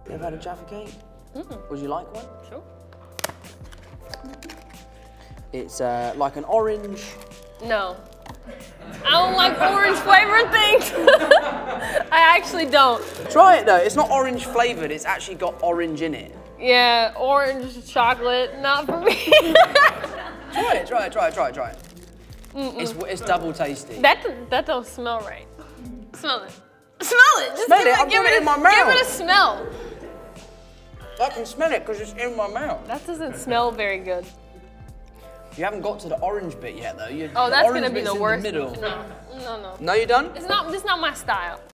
You ever had a Jaffa Cake? Would you like one? Sure. It's like an orange. No. I don't like orange flavored things. I actually don't. Try it though. It's not orange flavored. It's actually got orange in it. Yeah, orange chocolate, not for me. Try it. It's double tasty. That don't smell right. Smell it. Smell it. Just Smell it. I've got it in my mouth. Give it a smell. I can smell it because it's in my mouth. That doesn't smell very good. You haven't got to the orange bit yet, though. Oh, that's gonna be the worst. In the middle. No. No, you done? It's not my style.